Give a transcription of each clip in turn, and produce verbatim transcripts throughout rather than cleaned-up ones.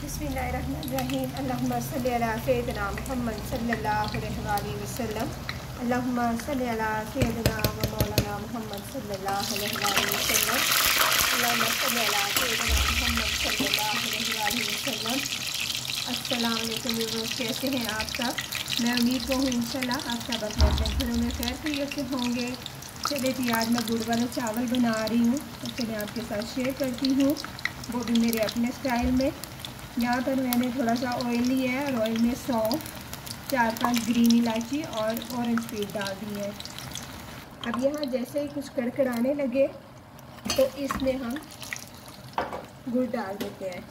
बिस्मिल्लाहिर्रहमानिर्रहीम। अल्लाहुम्मा सल्लि अला सय्यिदिना मुहम्मद सल्लल्लाहु अलैहि वसल्लम। अल्लाहुम्मा सल्लि अला सय्यिदिना व मौलाना मुहम्मद सल्लल्लाहु अलैहि वसल्लम। अल्लाहुम्मा सल्लि अला सय्यिदिना मुहम्मद सल्लल्लाहु अलैहि वसल्लम। अस्सलाम वालेकुम व्यूअर्स, कैसे हैं आप सब? मैं उम्मीद को हूँ इंशाल्लाह आप सब अपने अपने घरों में खैर खैरियत से होंगे। चलिए जी, आज मैं गुड़ वाले चावल बना रही हूँ, तो चलिए आपके साथ शेयर करती हूँ, वो भी मेरे अपने स्टाइल में। यहाँ पर मैंने थोड़ा सा ऑयल लिया है और ऑयल में सौंफ, चार पांच ग्रीन इलायची और ऑरेंज पीस डाल दी है। अब यहाँ जैसे ही कुछ कड़कड़ाने लगे तो इसमें हम गुड़ डाल देते हैं।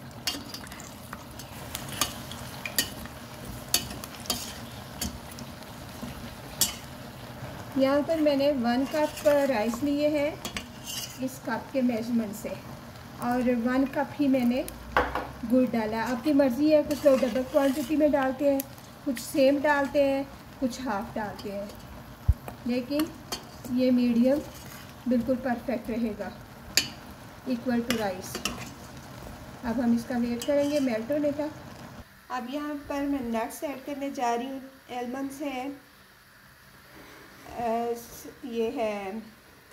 यहाँ पर मैंने वन कप राइस लिए हैं इस कप के मेजरमेंट से, और वन कप ही मैंने गुड़ डाला। आपकी मर्ज़ी है, कुछ लोग डबल क्वांटिटी में डालते हैं, कुछ सेम डालते हैं, कुछ हाफ़ डालते हैं, लेकिन ये मीडियम बिल्कुल परफेक्ट रहेगा, इक्वल टू राइस। अब हम इसका वेट करेंगे मेल्ट होने का। अब यहाँ पर मैं नट्स ऐड करने जा रही हूँ। एलमंड्स हैं, ये है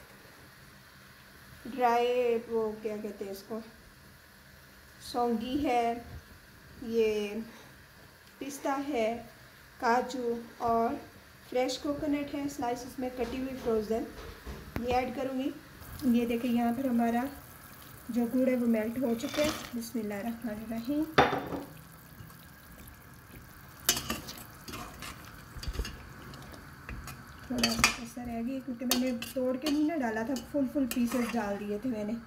ड्राई, वो क्या कहते हैं इसको, सौंगी है, ये पिस्ता है, काजू और फ्रेश कोकोनट है स्लाइसिस में कटी हुई फ्रोज़न, ये ऐड करूँगी। ये देखिए यहाँ पर हमारा जो गुड़ है वो मेल्ट हो चुका है। बिस्मिल्लाहिर्रहमानिर्रहीम। थोड़ा सा रह गई क्योंकि मैंने तोड़ के नहीं ना डाला था, फुल फुल पीसेस डाल दिए थे मैंने।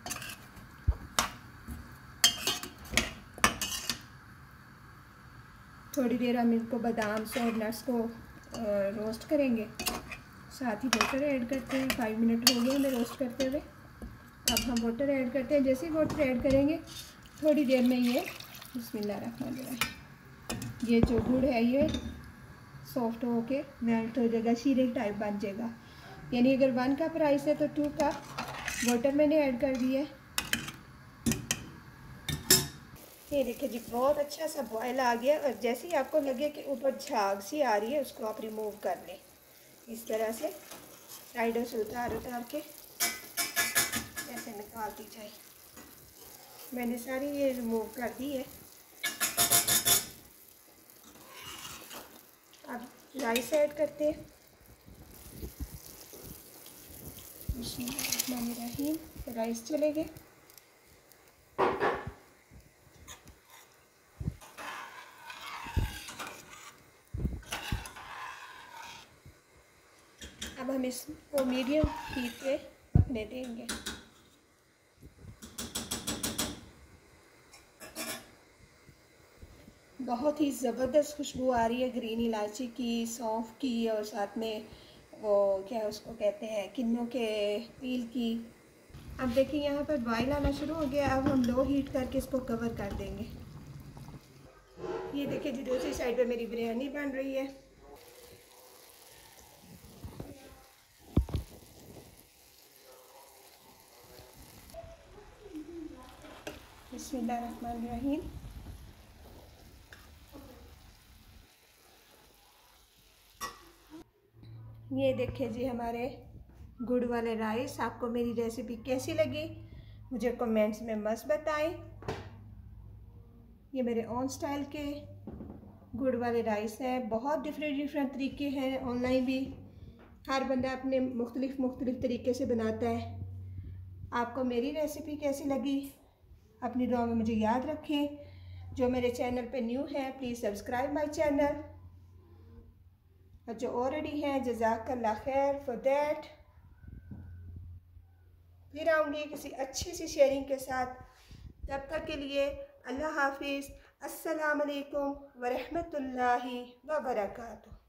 थोड़ी देर हम इनको बादाम से और नट्स को रोस्ट करेंगे, साथ ही वाटर ऐड करते हैं। फाइव मिनट हो गए हमें रोस्ट करते हुए। अब हम वाटर ऐड करते हैं। जैसे ही वाटर ऐड करेंगे थोड़ी देर में ये बिस्मिल्लाहिर्रहमानिर्रहीम, ये जो गुड़ है ये सॉफ्ट होके मेल्ट हो जाएगा, शीरे टाइप बन जाएगा। यानी अगर वन कप राइस है तो टू कप वाटर मैंने ऐड कर दिया है। ये देखिए जी, बहुत अच्छा सा बॉयल आ गया, और जैसे ही आपको लगे कि ऊपर झाग सी आ रही है उसको आप रिमूव कर लें, इस तरह से साइडों से उतार उतार के ऐसे निकालती जाए। मैंने सारी ये रिमूव कर दी है। अब राइस ऐड करते हैं। बिस्मिल्लाहिर्रहमानिर्रहीम। राइस चले गए। अब हम इसको मीडियम हीट पे पकने देंगे। बहुत ही ज़बरदस्त खुशबू आ रही है ग्रीन इलायची की, सौंफ की, और साथ में वो क्या उसको कहते हैं, किन्नों के पील की। अब देखिए यहाँ पर बॉयल आना शुरू हो गया। अब हम लो हीट करके इसको कवर कर देंगे। ये देखिए जी, दूसरी साइड पे मेरी बिरयानी बन रही है। बिस्मिल्लाहिर्रहमानिर्रहीम। ये देखिए जी हमारे गुड़ वाले राइस। आपको मेरी रेसिपी कैसी लगी मुझे कमेंट्स में मस्त बताएं। ये मेरे ऑन स्टाइल के गुड़ वाले राइस हैं। बहुत डिफरेंट डिफरेंट तरीके हैं, ऑनलाइन भी हर बंदा अपने मुख्तलिफ मुख्तलिफ तरीके से बनाता है। आपको मेरी रेसिपी कैसी लगी अपनी दुआ में मुझे याद रखें। जो मेरे चैनल पे न्यू है प्लीज़ सब्सक्राइब माय चैनल, और जो ऑलरेडी हैं जज़ाकल्लाह खैर फॉर दैट। फिर आऊँगी किसी अच्छी सी शेयरिंग के साथ। तब तक के लिए अल्लाह हाफिज़। अस्सलाम वालेकुम व रहमतुल्लाहि व बरकातुहू।